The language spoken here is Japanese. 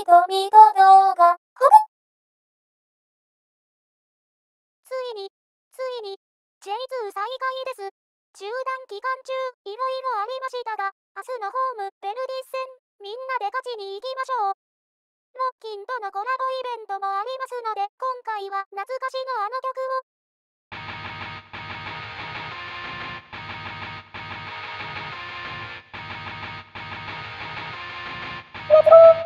瞳と動画。 ついに、J2 再開です。中断期間中、いろいろありましたが、明日のホーム、ベルディ戦、みんなで勝ちに行きましょう。ロッキンとのコラボイベントもありますので、今回は懐かしのあの曲を。 Let's go!